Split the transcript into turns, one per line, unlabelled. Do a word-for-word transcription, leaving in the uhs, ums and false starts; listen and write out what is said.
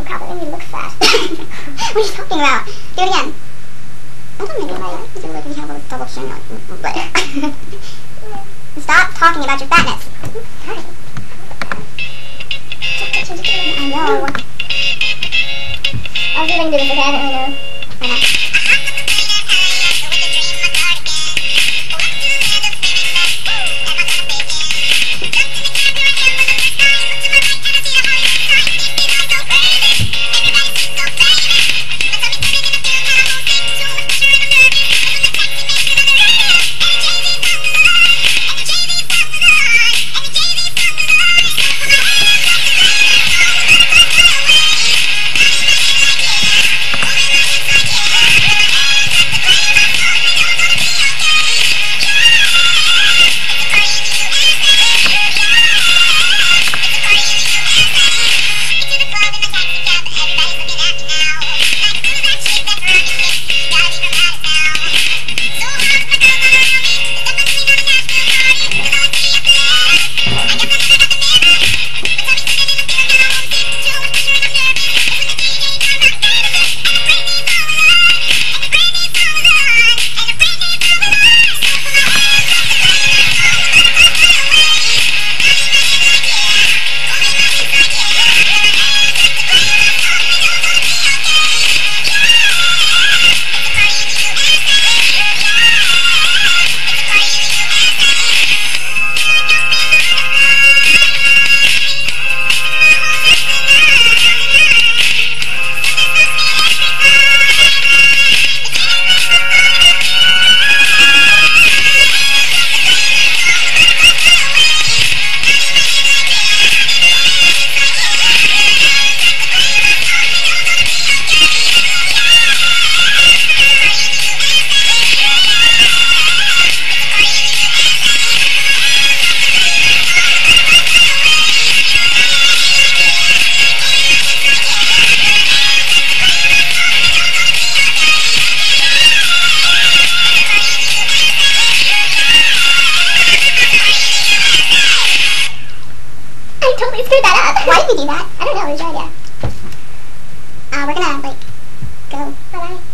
crap, that made me look fat. What are you talking about? Do it again. I don't think right. Do it like when you have a double chin. Like, stop talking about your fatness. I know. I'll see if I can do this, okay? I don't really know. Why not? Totally screwed that up. Why did we do that? I don't know, it was your idea. Uh, we're gonna, like, go. Bye-bye.